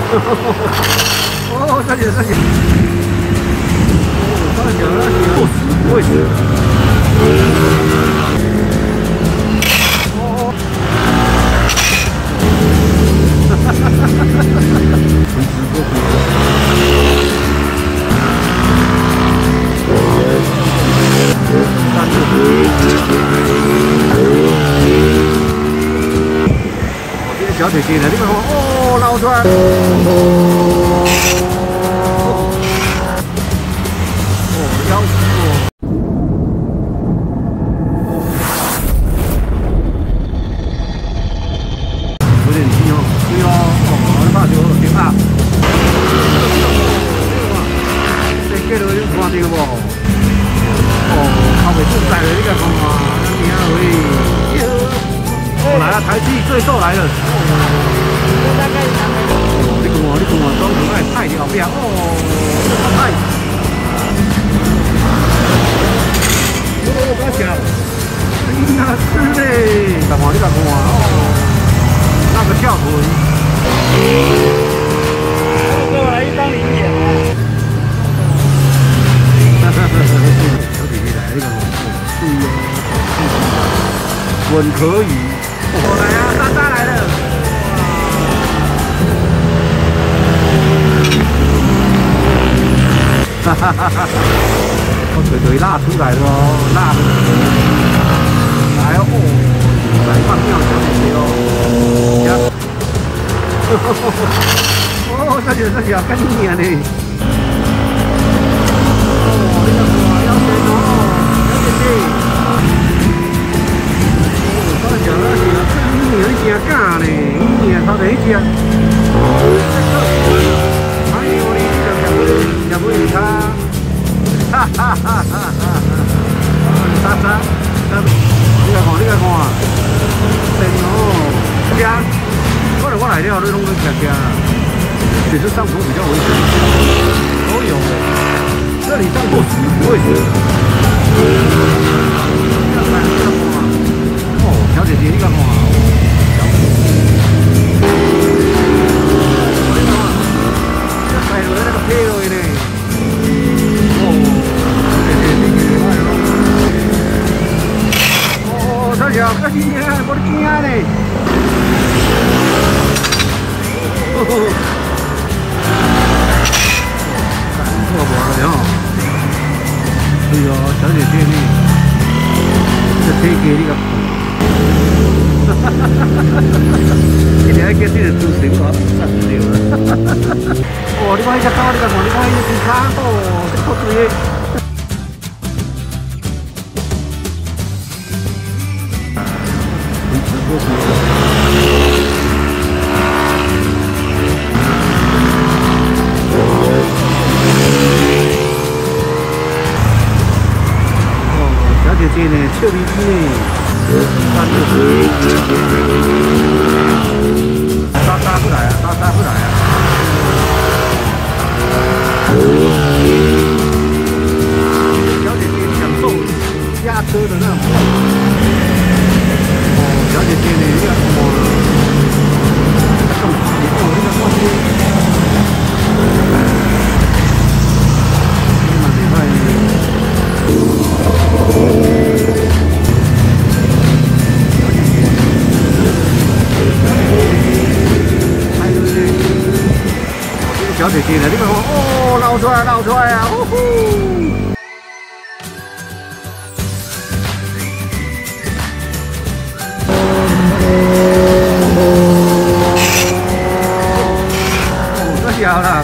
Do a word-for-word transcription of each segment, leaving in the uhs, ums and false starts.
哦，小姐，小姐。哦，小姐，小姐，位置。哦。哈哈哈哈哈哈！垂直过去。三小姐姐的，你看哦，捞出来。哦，腰哦。有点轻哦，对哦，哦，大球挺大。这个都有看到不？哦，后面正载的那个风啊，你看喂，来了，台气最后来了。大概两百多。哦，你看我，你看我，装可爱菜的后边哦，菜。哦，我讲，哎呀，是嘞，干嘛？你干嘛？哦，那个跳腿。给我来一张零点啊！哈哈哈哈哈！小姐姐来了，对哦，吻可以。我来啊，莎莎来了。哈哈哈哈！我腿腿辣出来了哦，辣的。来哦，来放尿小姐姐哦。哦，小姐小姐，干你娘嘞！哦，你看我要先哦，小姐姐。哦，小姐小姐，这你娘真假呢？你娘头第一只。哎呦你这个也不理他，哈哈哈哈哈哈！莎莎，你来看，你来看啊！真哦，家，可能我来了，你拢在吃吃。只是上坡比较危险，都有的。这里上坡不会死。哦，小姐姐，你干嘛？哎，我那个配落呢？哦，哦，小姐，小姐姐，我的惊呢！哦。错不了，哎呦，小姐姐呢？这飞机你个，哈哈哈哈哈哈！你哋喺嘅啲人做成個實料啦！哦，你講呢隻刀，你個我，你講呢隻卡，哦，識學做嘢。你直播過？姐姐呢，臭鼻子呢，三六十，莎莎不来啊，莎莎不来啊。小姐姐享受压车的那种。哦，小姐姐呢，要什么？送礼物，那个送礼。你蛮厉害的。小姐姐的，你看我哦，捞出来，捞出来啊！呼呼。哦，这小了，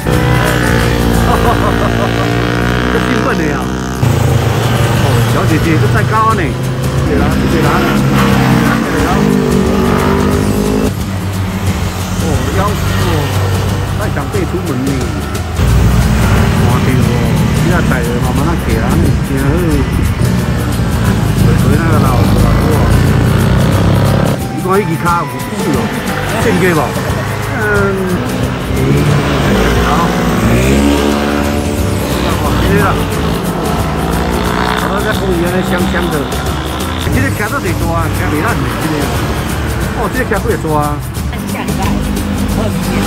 这兴奋的呀！哦，小姐姐这再高呢，对啦，对啦，对啦。哦，腰哦。在想背出门呢，看到哦，你那载着慢慢那骑啊，真好，随随那个老老哇，你看那支卡有水哦，正价无？嗯，好，这个啦，我在公园咧香香的，这个骑到最大，骑袂烂的这个，哦，这个骑几会大啊？很强的，二十